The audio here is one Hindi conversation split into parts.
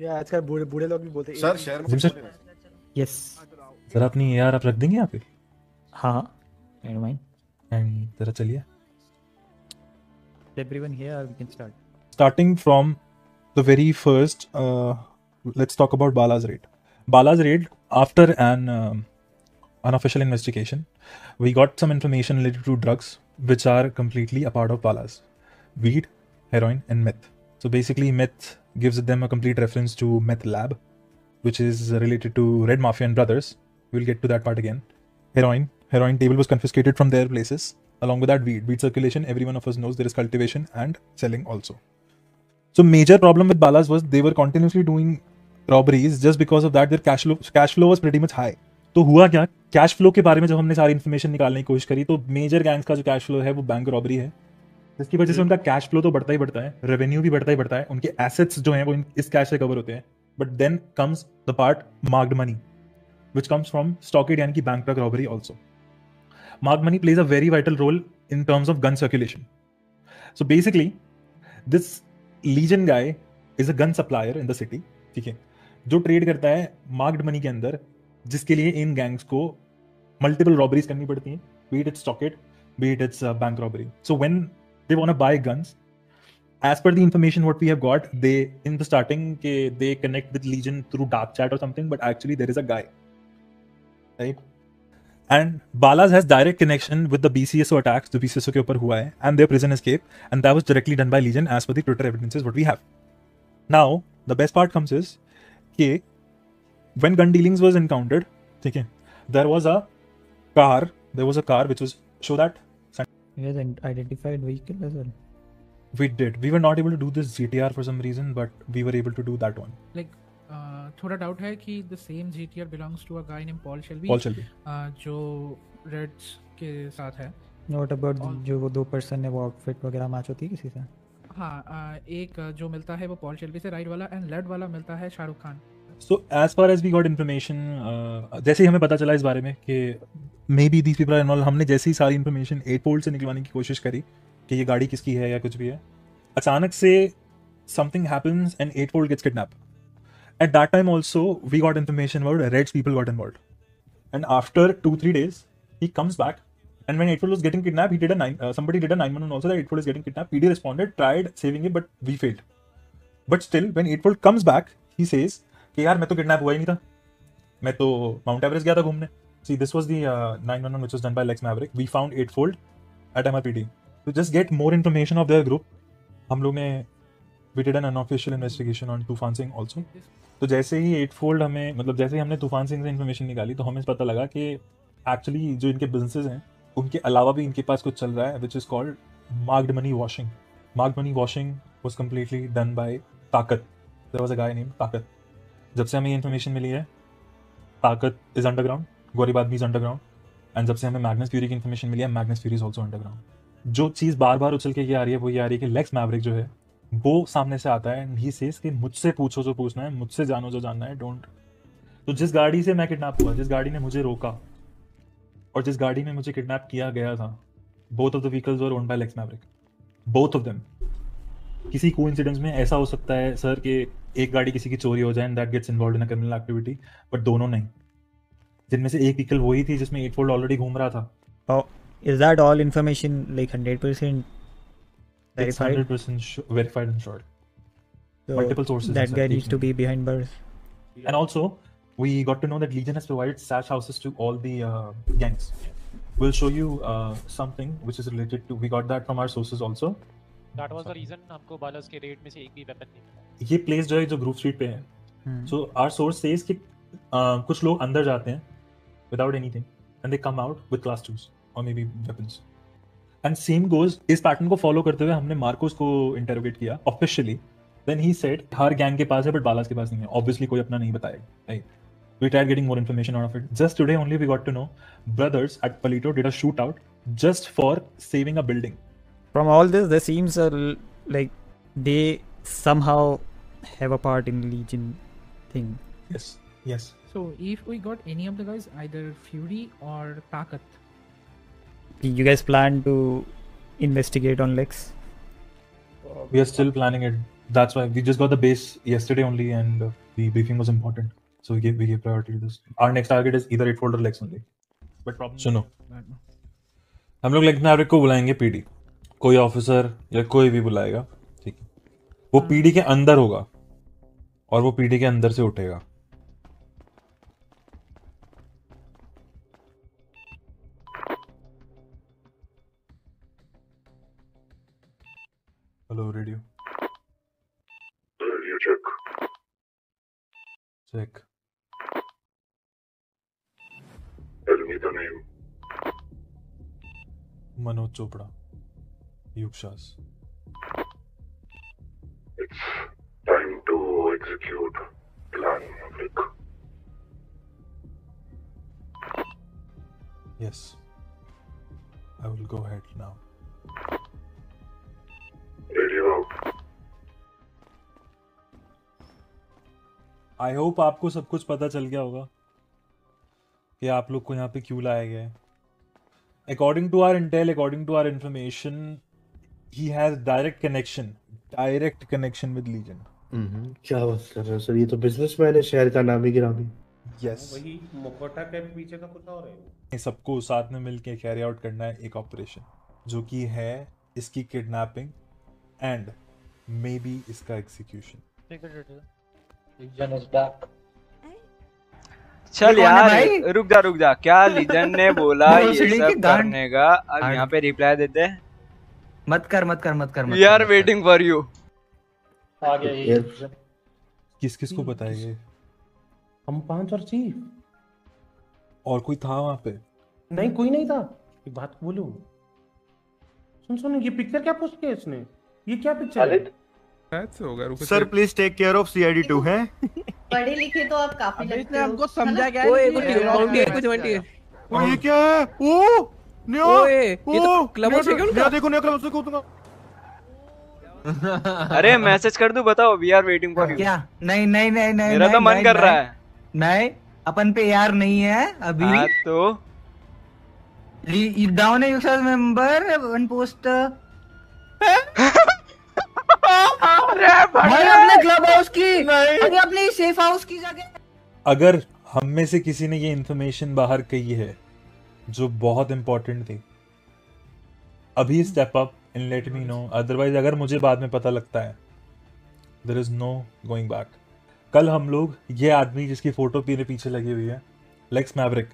या आजकल बूढ़े बूढ़े लोग भी बोलते हैं सर शहर में जिम सर, यस सर अपनी AR आप रख देंगे यहाँ पे हाँ आई डोंट माइंड एंड जरा चलिए everyone here we can start starting from the very first, let's talk about Bala's raid. Bala's raid, after an unofficial investigation, we got some information related to drugs which are completely a part of Bala's: weed, heroin, and meth. So basically, meth gives them a complete reference to meth lab, which is related to Red Mafia and Brothers. We'll get to that part again. Heroin table was confiscated from their places. Along with that, weed circulation. Every one of us knows there is cultivation and selling also. So major problem with Balas was they were continuously doing robberies. Just because of that, their cash flow was pretty much high. तो हुआ क्या, कैश फ्लो के बारे में जब हमने सारी इन्फॉर्मेशन निकालने की कोशिश करी तो मेजर गैंग्स का जो कैश फ्लो है वो बैंक रॉबरी है, जिसकी वजह से उनका कैश फ्लो तो बढ़ता ही बढ़ता है, रेवेन्यू भी बढ़ता ही बढ़ता है, उनके एसेट्स जो हैं वो इस कैश से कवर होते हैं. But then comes the part marked money which comes from stockade यानी कि bank truck robbery also. Marked money plays a very vital role in terms of gun circulation. So basically, this Legion guy is a gun supplier in the city, ठीक है, जो ट्रेड करता है मार्क्ड मनी के अंदर, जिसके लिए इन गैंग्स को मल्टीपल रॉबरीज करनी पड़ती हैं, be it it's stockade, be it it's bank robbery. So when they want to buy guns, as per the information what we have got, they in the starting they connect with Legion through dark chat or something, but actually there is a guy, right? And Balas has direct connection with the BCSO attacks, जो BCSO के ऊपर हुआ है, and their prison escape, and that was directly done by Legion as per the Twitter evidences what we have. Now the best part comes is कि when gun dealings was encountered, ठीक है, there was a car which was show that you guys identified vehicle as well. we did. We were not able to do this GTR for some reason, but we were able to do that one. Like थोड़ा डाउट है कि the same GTR belongs to a guy name Paul Shelby जो रेड्स के साथ है. नॉट अबाउट जो वो दो पर्सन है वो आउटफिट वगैरह मैच होती है किसी से. हाँ एक जो मिलता है वो पॉल शेल्बी से राइट वाला, एंड लेफ्ट वाला मिलता है Shahrukh Khan. So as far as we got information, जैसे ही हमें पता चला इस बारे में कि maybe these people are involved, हमने जैसे ही सारी इन्फॉर्मेशन 8-fold से निकलवाने की कोशिश करी कि ये गाड़ी किसकी है या कुछ भी है, अचानक से something happens and 8-fold gets kidnapped. At that time also we got information about Red's people got involved, and after 2-3 days he comes back, and when 8-fold was getting kidnapped, he did somebody did a 911 also that 8-fold is getting kidnapped. PD responded, tried saving it, but we failed. But still when 8-fold comes back he says कि यार मैं तो किडनैप हुआ ही नहीं था, मैं तो माउंट एवरेस्ट गया था घूमने. See, this was the 911 which was done by Lex Maverick. We found 8-fold at MRPD. To just get more information of their group, हम लोग ने we did an unofficial investigation on तूफान सिंह also. तो जैसे ही 8-fold हमें, मतलब जैसे ही हमने तूफान सिंह से इन्फॉर्मेशन निकाली तो हमें पता लगा कि एक्चुअली जो इनके बिजनेसेस हैं उनके अलावा भी इनके पास कुछ चल रहा है which is called marked money washing. Marked money washing was completely done by Taakat. There was a guy name Taakat. जब से हमें ये इन्फॉर्मेशन मिली है ताकत इज अंडरग्राउंड, गोरीबाद भी इज अंडरग्राउंड, एंड जब से हमें मैग्नस फ्यूरी की इन्फॉर्मेशन मिली है Magnus Fury is also underground. जो चीज़ बार बार उछल के ये आ रही है वो ये आ रही है कि लेक्स मैवरिक जो है वो सामने से आता है एंड ही सेज कि मुझसे पूछो जो पूछना है, मुझसे जानो जो जानना है, डोंट. तो जिस गाड़ी से मैं किडनैप हुआ, जिस गाड़ी ने मुझे रोका और जिस गाड़ी में मुझे किडनैप किया गया था, both of the vehicles were owned by Lex Maverick, both of them. किसी कोइंसिडेंस में ऐसा हो सकता है सर कि एक गाड़ी किसी की चोरी हो जाए and that gets involved in a criminal activity, but दोनों नहीं, जिनमें से एक व्हीकल वही थी जिसमें 8-fold ऑलरेडी घूम रहा था. Is that all information like 100% It's verified? 100% verified and sure. So Multiple sources that inside guy each needs to name. be behind bars. And also we got to know that Legion has provided stash houses to all the gangs. We'll show you something which is related to, we got that from our sources also. That was the reason हमको बालस के रेड में से एक भी वेपन नहीं मिला. ये प्लेस जो है जो ग्रुप स्ट्रीट पे है. So our source says कि कुछ लोग अंदर जाते हैं without anything and they come out with class 2s or maybe weapons. And same goes, इस पैटर्न को फॉलो करते हुए हमने मार्कोस को इंटरोगेट किया ऑफिशियली. Then he said हर गैंग के पास है बट बालास के पास नहीं है. Obviously कोई अपना नहीं बताएगा, right? We tried getting more information out of it. Just today only we got to know brothers at Palito did a shootout just for saving a building. From all this, there seems like they somehow have a part in Legion thing. Yes. So if we got any of the guys, either Fury or Takat. You guys plan to investigate on Lex? We are still planning it. That's why we just got the base yesterday only, and the briefing was important, so we gave priority to this. Our next target is either 8-fold or Lex only. But problem सुनो, हम लोग लेग मैवरिक को बुलाएंगे पीडी, कोई ऑफिसर या कोई भी बुलाएगा, ठीक है, वो पीडी के अंदर होगा और वो पीडी के अंदर से उठेगा. Hello radio check. Tell me the name. Manoj Chopra, Yukshas. It's time to execute plan Maverick. Yes, I will go ahead now. Radio out. I hope आपको सब कुछ पता चल गया होगा कि आप लोग को यहाँ पे क्यों लाया गया है. According to our intel, according to our information, he has direct connection with Legion. क्या बात कर रहे हो सर, ये तो बिजनेसमैन है, शहर का नामी गिरामी. यस, वही मुकोटा के पीछे तो कुछ और है. सबको साथ में मिलके कैरी आउट करना है एक ऑपरेशन, जो कि है इसकी किडनैपिंग एंड मे बी इसका एग्जीक्यूशन. चल यार रुक जा क्या लीजन ने बोला ये सब करने का. अब यहाँ पे रिप्लाई देते. मत कर we are waiting for you. किस को बताएंगे? हम 5 और चीफ. और कोई था वहाँ पे? नहीं, कोई नहीं था. एक बात बोलूं, सुन ये पिक्चर क्या पोस्ट किया इसने? ये क्या पिक्चर है? Sir please take care of CID 2 है. पढ़े लिखे तो आप काफी लगते हो. हमको समझा क्या है? ये क्या है? ओ न्यो, ये तो क्लब हाउस है. देखो न्यो क्लब हाउस को दूंगा. अरे मैसेज कर दूं, बताओ. We are waiting for you. क्या? नहीं मेरा तो मन कर रहा है. नहीं, अपन पे यार नहीं है अभी. तो डाउन है यूजर मेंबर वन पोस्ट. भाई अपने क्लब हाउस की, अरे अपने सेफ हाउस की जगह. अगर हम में से किसी ने ये इंफॉर्मेशन बाहर कही है जो बहुत इंपॉर्टेंट थी, अभी step up and let me know. Otherwise अगर मुझे बाद में पता लगता है, there is no going back. कल हम लोग ये आदमी जिसकी फोटो मेरे पीछे लगी हुई है, लेक्स मैवरिक,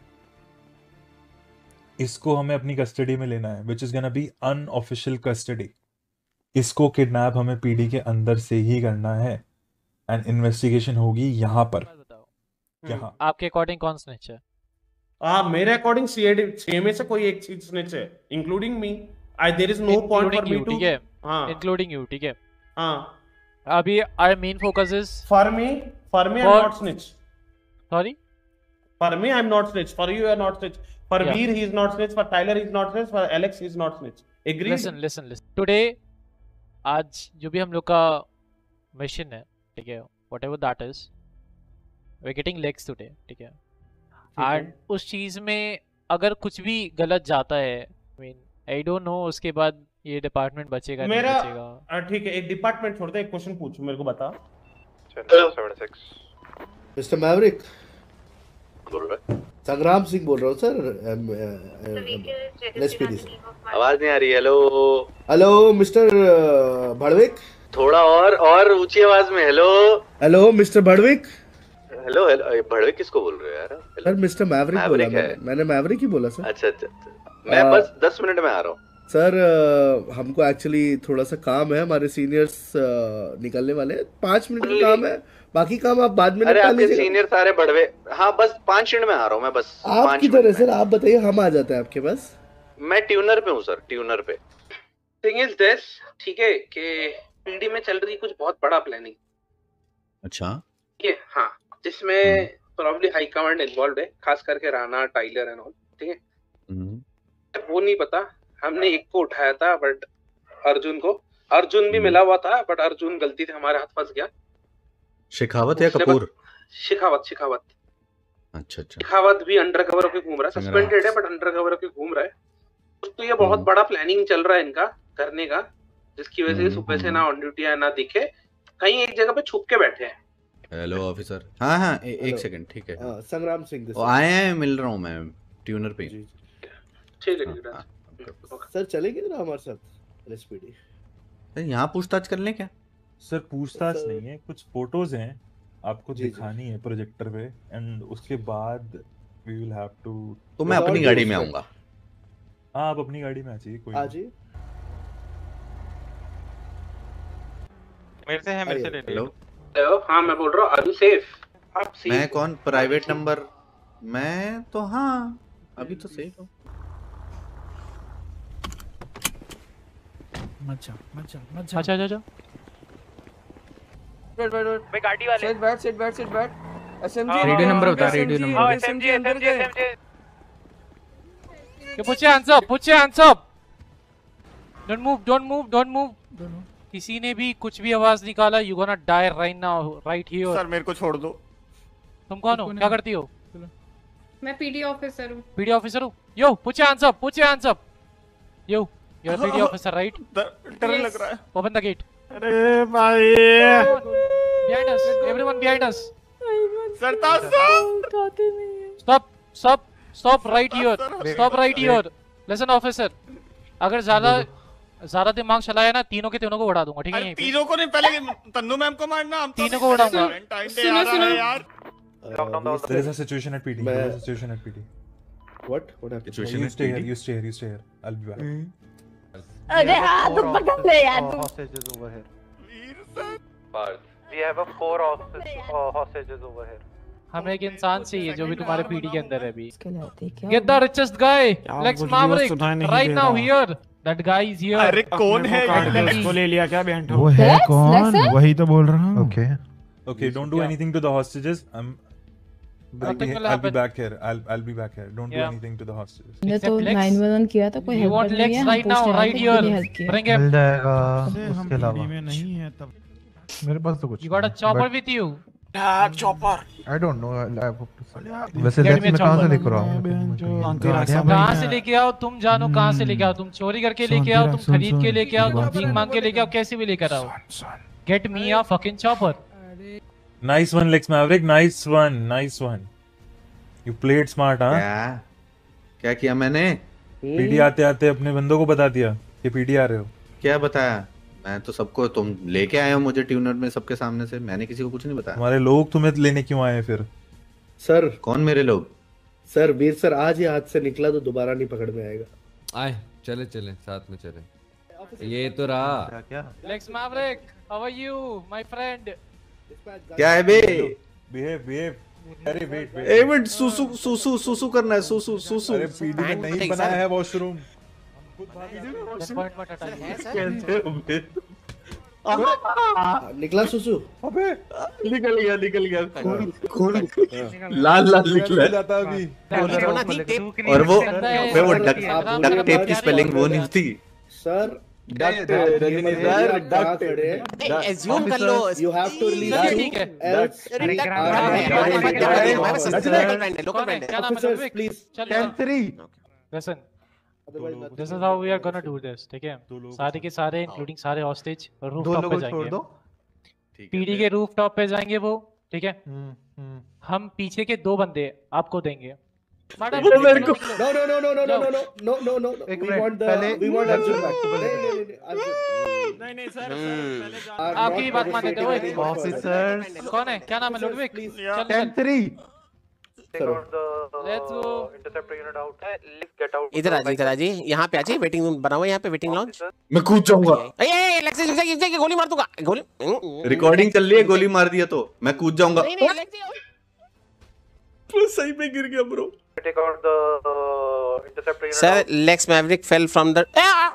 इसको हमें अपनी कस्टडी में लेना है, which is gonna be unofficial custody. इसको किडनैप हमें पीडी के अंदर से ही करना है एंड इन्वेस्टिगेशन होगी यहाँ पर. यहाँ आपके अकॉर्डिंग कौन स्निच है? मेरे अकॉर्डिंग CID में से कोई एक चीज स्निच है, including me. There is no point for me to. ठीक है, इंक्लूडिंग यू. ठीक है, हां. अभी our main focus is for me I am not snitch. Sorry, for me I am not snitch. For you are not snitch. For Veer he is not snitch. For Tyler he is not snitch. For Alex he is not snitch. Agree? Listen. Today, आज जो भी हम लोग का मिशन है, ठीक है, whatever that is, we are getting legs today. ठीक है, एंड उस चीज में अगर कुछ भी गलत जाता है, आई डोंट नो उसके बाद ये डिपार्टमेंट बचेगा नहीं बचेगा. ठीक है, एक डिपार्टमेंट छोड़ दे, एक क्वेश्चन पूछ मेरे को बता. 76 मिस्टर मैवरिक बोल रहा है. संग्राम सिंह बोल रहा हूँ सर. एसपीडी से आवाज नहीं आ रही. Hello mister Bhadwik. थोड़ा और ऊंची आवाज में. Hello mister Bhadwik. Hello Bhadwik किसको बोल रहे हो यार? सर मिस्टर मैवरिक बोला. मैंने मैवरिक ही बोला सर. अच्छा, मैं बस 10 मिनट में आ रहा हूँ सर. हमको एक्चुअली थोड़ा सा काम है, हमारे सीनियर्स निकलने वाले हैं. 5 मिनट का काम है, बाकी काम आप बाद में निकाल लीजिए. सीनियर सारे बढ़वे. हाँ, बस 5 मिनट में आ रहा हूँ मैं. बस आप किधर है सर? आप बताइए, हम आ जाते हैं आपके पास. मैं ट्यूनर पे हूँ सर. ट्यूनर पे. थिंग इज दिस, ठीक है, कि पीडी में चल रही कुछ बहुत बड़ा प्लानिंग. अच्छा. ये हाँ, जिसमें प्रॉब्ली हाई कमांड इन्वॉल्व है, खास करके राणा, टाइलर एंड ऑल. ठीक है, वो नहीं पता. हमने एक को उठाया था, बट अर्जुन भी मिला हुआ था, बट अर्जुन गलती से हमारे हाथ फंस गया. शेखावत या कपूर? शेखावत. अच्छा. शेखावत भी अंडर कवर होकर घूम रहा है. सस्पेंडेड है बट अंडर कवर होकर घूम रहा है. तो ये बहुत बड़ा प्लानिंग चल रहा है इनका करने का, जिसकी वजह से सुबह से ना ऑन ड्यूटी है ना दिखे. कहीं एक जगह पे छुप के बैठे हैं। Hello officer. हाँ हाँ एक सेकंड ठीक है। संग्राम सिंह वो आए हैं, मिल रहा हूँ मैं ट्यूनर पे। ठीक है सर चलेंगे ना हमारे साथ एलएसपीडी? यहाँ पूछताछ कर लें क्या? सर पूछताछ नहीं है, कुछ फोटोज हैं आपको दिखानी है प्रोजेक्टर पे, एंड उसके बाद वी विल हैव टू। तो मैं अपनी गाड़ी में आऊंगा। हाँ आप अपनी गाड़ी में आ जाइए, कोई नहीं। मेरे से है, मेरे से ले लो। हेलो हाँ मैं बोल रहा हूँ, आर यू सेफ? आप सेफ? मैं कौन प्राइवेट नंबर? मैं तो हाँ अभी तो सेफ हूँ। मत जा। अच्छा बैठ मैं गाड़ी वाले बैठ एसएमजी रेडियो नंबर बता, radio number. SMG Put your hands up. Don't move. किसी ने भी कुछ भी आवाज निकाला, you gonna die right here. Sir मेरे को छोड़ दो। तुम कौन हो, क्या करती हो? मैं पीडी ऑफिसर हूँ। पीडी ऑफिसर हूँ? Yo, put your hands up. Yo, you're a PD officer, right? डर लग रहा है। Open the gate. अरे भाई। Behind us, everyone behind us. सरताज साहब। Stop right here. Listen officer, अगर ज्यादा दिमाग चलाया ना, तीनों के तीनों को उड़ा दूंगा, ठीक है? तीनों को नहीं, पहले तन्नू मैम को मारना। हम तीनों को उड़ाऊंगा। सुनो यार। There is a situation at PD. There is a situation at PD. What happened? Situation you stay here. I'll be back. अरे हाथ पकड़ ले यार तू। hostages over here. We have 4 hostages over here. हमें एक इंसान चाहिए जो भी तुम्हारे पीडी के अंदर है अभी। Get the richest guy, Lex Maverick, right now here. That guy is here. अरे कौन है? इसको ले लिया क्या बैंठो? वो है कौन? वही तो बोल रहा हूँ। Okay, don't do anything to the hostages. I'll be back here. I'll be back here. Don't do anything to the hostages. ने तो 911 किया था, कोई You want Lex right now, right here. Bring him. मिल जाएगा। उसके अलावा नहीं है तब। मेरे पास तो कुछ। You got a chopper with you? Chopper. I don't know. वैसे लेक्स में कहाँ से लेकर आऊँ? कहाँ से लेके आओ तुम, जानो कहाँ से लेके आओ तुम, चोरी करके लेके आओ, तुम खरीद के लेके आओ, तुम भीख मांग के लेके आओ, कैसे भी लेकर आओ। Get me a fucking chopper. Nice one, Lex Maverick. Nice one. You played smart, हाँ? क्या किया मैंने? पीडी आते आते अपने बंदों को बता दिया कि पीडी आ रहे हो। क्या बताया? मैं तो सबको, तुम लेके आए हो मुझे ट्यूनर में सबके सामने से, मैंने किसी को कुछ नहीं बताया। हमारे लोग तुम्हें लेने क्यों आए फिर? सर कौन मेरे लोग? सर वीर सर आज ही हाथ से निकला तो दोबारा नहीं पकड़ में आएगा। आए चले साथ में चले। ये तो रहा क्या? Lex Maverick, how are you, my friend? क्या है बे? Behave. अरे वेट सुसु करना है। सुसु। अरे पीडी में नहीं बनाया है वॉशरूम। निकला सुसु। अबे निकल गया खून लाल निकला जाता अभी। और वो डक टेप की स्पेलिंग वो नहीं होती सर। डक एज्यूम कर लो। You have to release ठीक है। else लोकल ब्रांड क्या नाम है? प्लीज चल। Listen, this is how we are gonna do this, ठीक है? सारे के सारे इंक्लूडिंग सारे हॉस्टेज रूफटॉप पे जाएंगे। पीडी के रूफटॉप पे जाएंगे वो, ठीक है? हम पीछे के 2 बंदे आपको देंगे। No. We want Arjun back. नहीं सर, आपकी बात मान लेते हो। ऑफिसर कौन है, क्या नाम है? लुडविक। चल 10-3 लेट्स गो। इधर आ जी, यहाँ पे आ जी, वेटिंग रूम बना हुआ है यहाँ पे, वेटिंग लॉन्ज। मैं कूद जाऊंगा। गोली मार दूंगा, गोली। रिकॉर्डिंग चल रही है, गोली मार दिया तो मैं कूद जाऊंगा। सही पे गिर गया bro. Sir, Lex Maverick fell from the.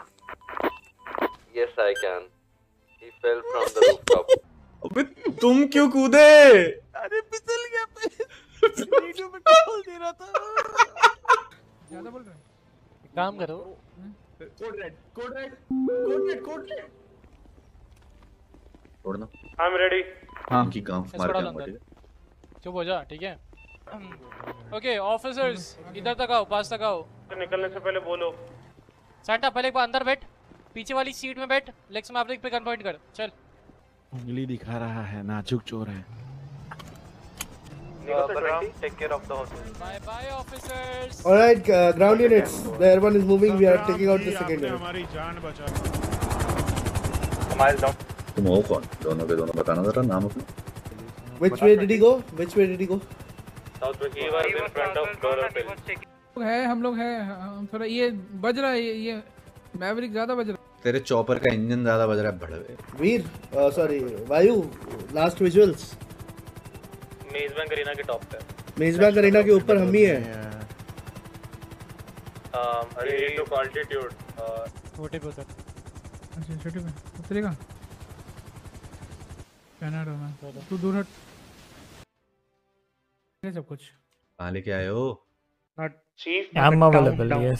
Yes, I can. He fell from the rooftop. अबे तुम क्यों कूदे? अरे फिसल गया पे। वीडियो में कॉल दे रहा था। ज्यादा बोल रहे हैं। काम करो। Code red. छोड़ना। I'm ready. हाँ की काम मार के। चुप हो जा, ठीक है? ओके ऑफिसर्स, इधर तक आओ, पास तक आओ। तो निकलने से पहले बोलो। सैंटा पहले एक बार अंदर बैठ, पीछे वाली सीट में बैठ, लेक्स मैवरिक पे गन पॉइंट कर, चल। उंगली दिखा रहा है, नाजुक चोर है। Take care of the hotel. Bye bye officers. All right, ground units. The air one is moving. We are taking out the second unit. हमारी जान बचा। Miles down. तुम हो कौन? दोनों के दोनों बताना जरा नाम अपना। Which way did he go? Which way did he go? Southwest. He was in front of door hotel. है हम लोग है थोड़ा ये बज रहा है ये मैवरिक ज्यादा बज रहा है। तेरे चॉपर का इंजन ज्यादा बज रहा है भड़वे। Veer, sorry Vayu, last visuals. मेजबान करीना के टॉप पे। मेजबान करीना के ऊपर हम ही हैं। Ready to altitude. छोटे पे उतर। अच्छा छोटे पे उतरेगा। कनाडा में तू दूर हट। ये सब कुछ। कहाँ लेके आए हो? Chief, I'm available, yes.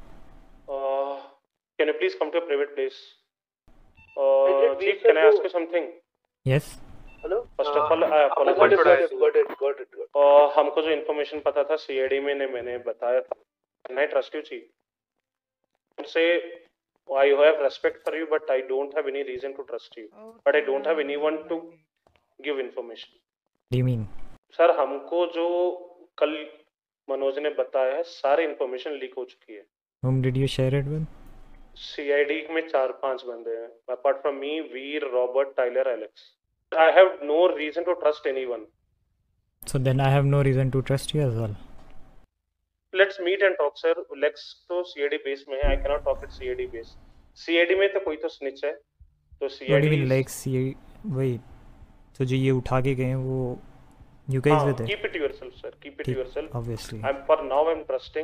Can you please come to a private place? Chief, can I ask you something? Yes. Hello. First of all, I apologize. Got it. हमको जो information पता था CID में ने मैंने बताया था. Can I trust you, Chief? Say, I have respect for you, but I don't have any reason to trust you. But I don't have anyone to give information. What do you mean? Sir हमको जो कल मनोज ने बताया है सारी इंफॉर्मेशन लीक हो चुकी है। Whom did you share it with? CID में 4-5 बंदे हैं। Apart from me, Veer, Robert, Tyler, Alex. I have no reason to trust anyone. So then I have no reason to trust you as well. Let's meet and talk, sir. Lex तो CID base में है। I cannot talk at CID base. CID में तो कोई तो snitch है। तो What CID do you mean like wait. So जो ये उठा के गए हैं वो you guys with it? Keep it to yourself, sir. Keep it to yourself. Obviously. For now I'm trusting.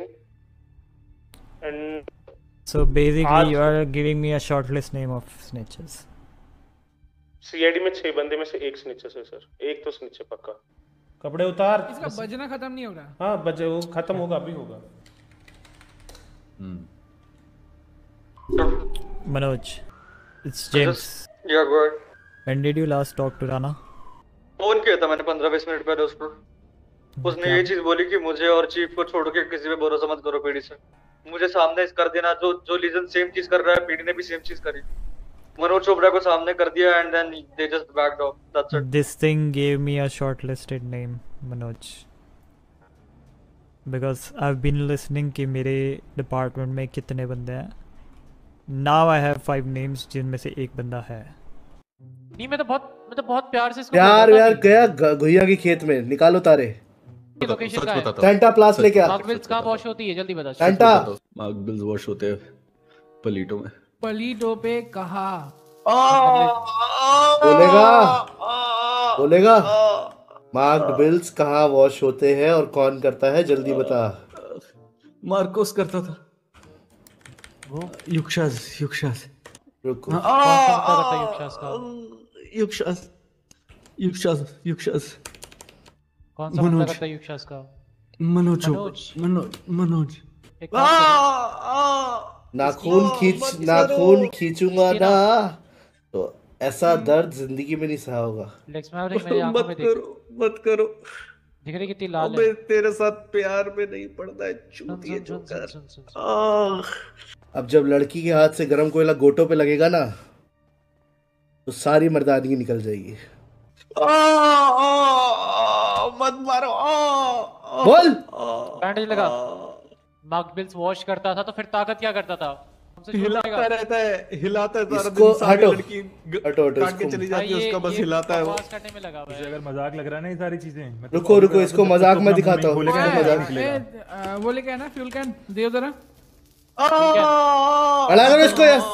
And So basically you are giving me a short list name of snitches. CID में 6 बंदे में से एक snitches है सर। एक तो snitch है पक्का। कपड़े उतार। इसका बजना खत्म नहीं हो रहा। हाँ बजे वो खत्म होगा अभी होगा। Manoj, it's James. Yeah, go ahead. When did you last talk to Rana? Phone किया था मैंने 15-20 मिनट पहले उसको। उसने ये चीज बोली कि मुझे और चीफ को छोड़ के किसी पे भरोसा मत करो पीडी से। मुझे सामने कर देना जो लीजन सेम चीज कर रहा है पीडी ने भी सेम चीज करी। मनोज चोपड़ा को सामने कर दिया and then they just backed off. That's it. This thing gave me a shortlisted name, Manoj. Because I've been listening कि मेरे डिपार्टमेंट में कितने बंदे हैं। Now I have 5 names जिनमें से एक बंदा है। नहीं मैं तो बहुत प्यार से इसको यार गया घुइया की खेत में निकालो तारे। लोकेशन का है। सेंटा प्लास लेके आ। मार्कबिल्स कहाँ वॉश होती है जल्दी बता। सेंटा मार्कबिल्स वॉश होते हैं पलीटो में। पलीटो पे कहा? बोलेगा मार्कबिल्स कहाँ वॉश होते हैं और कौन करता है जल्दी बता। मार्कोस करता था। युक्षास रुको। युक्षास कौन सा बंदा करता है युक्षास का? मनोज नाखून खींचूंगा ना तो ऐसा दर्द जिंदगी में नहीं सहा होगा। लेक्स मैवरिक मेरी आंखों में मत करो। दिख रही कितनी लाल है। तेरे साथ प्यार में नहीं पड़ता है चूतिए जोकर। अब जब लड़की के हाथ से गरम कोयला गोटों पे लगेगा ना तो सारी मर्दानगी निकल जाएगी। मत मारो। बोल। बैंडेज लगा। मार्कबिल्स वॉश करता था तो फिर ताकत क्या करता था? हिलाता रहता है इसको हटो काट के चली जाती है उसका बस हिलाता है वो। करने में लगा हुआ है। अगर मजाक लग रहा है ना ये सारी चीजें। रुको इसको मजाक में दिखाता हूँ। वो लेके आना फ्यूल कैन दे जरा। अड़ा करो इसको यार।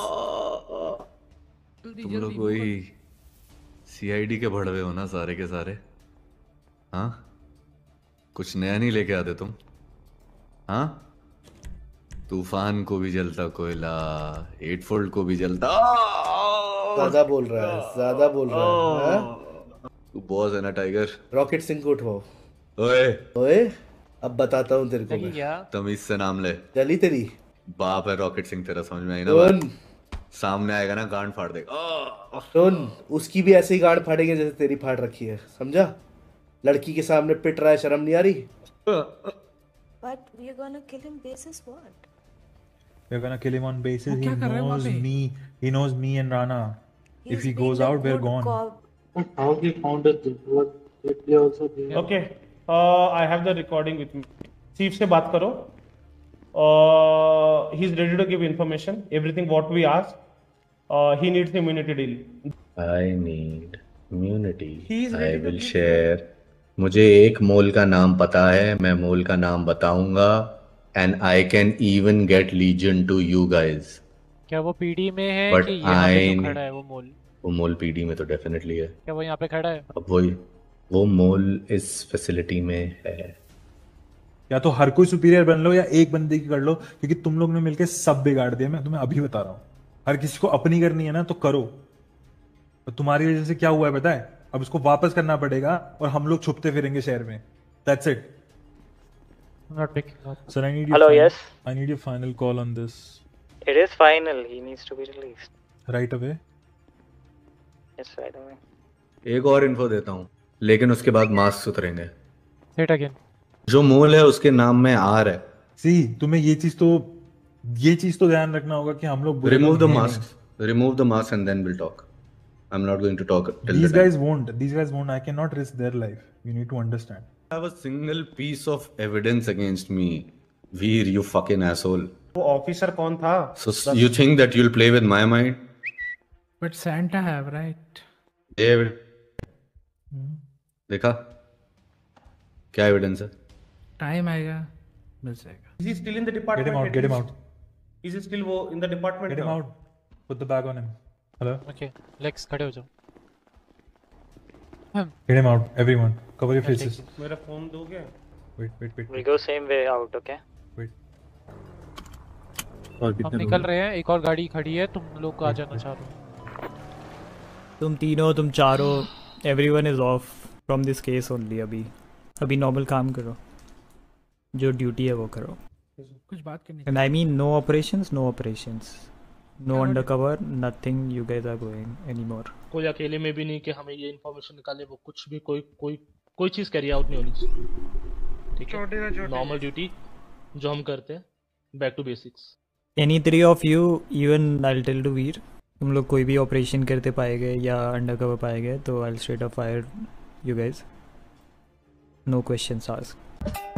तुम लोग वही CID के भड़वे हो ना सारे के सारे। हाँ कुछ नया नहीं लेके आते तुम। हाँ तूफान को भी जलता कोयला 8 को भी जलता। ज्यादा बोल रहा है। तू बॉस है ना टाइगर। रॉकेट सिंह को उठवाओ। ओए अब बताता हूँ तेरे को मैं। तमीज से नाम ले। चली तेरी बाप है रॉकेट सिंह तेरा समझ में आई ना। सामने आएगा ना गांड फाड़ देगा। सुन उसकी भी ऐसे ही गांड फाड़ेंगे जैसे तेरी फाड़ रखी है समझा। लड़की के सामने पिट रहा है शर्म नहीं आ रही। But we are gonna kill him basis what? We're gonna kill him on basis he knows me and Rana. If he goes out, we're gone. How he found it? What did they also do? Okay, I have the recording with me. Chief से बात करो. He's ready to give information. Everything what we ask. He needs immunity deal. I need immunity. He is I ready to will give share. मुझे एक मोल का नाम पता है, मैं मोल का नाम बताऊंगा, and I can even get legion to you guys. क्या वो पीडी में है But कि यहाँ पे I जो खड़ा है वो मोल पीडी में तो डेफिनेटली है. क्या वो यहाँ पे खड़ा है? अब वो मोल इस फैसिलिटी में है. या तो हर कोई सुपीरियर बन लो या एक बंदे की कर लो, क्योंकि तुम लोग ने मिलके सब बिगाड़ दिया. मैं तुम्हें अभी बता रहा हूँ, हर किसी को अपनी करनी है ना तो करो. तो तुम्हारी वजह से क्या हुआ है पता है? अब इसको वापस करना पड़ेगा और हम लोग छुपते फिरेंगे शहर में. That's it. Not picking up. Sir, I need Hello, yes. I need your final call on this. It is final. He needs to be released. Right away. Yes, right away. एक और इन्फो देता हूँ, लेकिन उसके बाद मास्क उतरेंगे. Say it again. जो मोल है उसके नाम में आर है. See, तुम्हें ये चीज तो ध्यान रखना होगा कि हम लोग Remove the mask and then we'll talk. I'm not going to talk till These the time. guys won't. I cannot risk their life. You need to understand. I have a single piece of evidence against me. Veer, you fucking asshole. वो ऑफिसर कौन था? So you think that you'll play with my mind? But Santa have, right? David. देखा? क्या evidence है? Time आएगा, मिल जाएगा. Is he still in the department? Get him out. Is he still in the department? Get him out. Put the bag on him. Hello? Okay, Lex खड़े हो जाओ. Get him out, everyone. Cover your faces. मेरा फोन दोगे? Wait. We'll go same way out, okay? हम निकल रहे हैं. एक और गाड़ी खड़ी है, तुम लोग आ जाना चाहो. तुम तीनों, तुम चारों, everyone is off from this case only. अभी नॉर्मल काम करो, जो ड्यूटी है वो करो. कुछ बात करनी. And I mean no operations. No undercover, nothing. You guys are going anymore. कोई अकेले में भी नहीं कि हमें ये इन्फॉर्मेशन निकाले, वो कुछ भी कोई चीज कैरी आउट नहीं होनी. ठीक है, नॉर्मल ड्यूटी जो हम करते हैं, back to basics. Any three of you, even I'll tell to Veer, तुम लोग कोई भी ऑपरेशन करते पाए गए या अंडरकवर पाए गए तो I'll straight up fire you guys. No questions asked.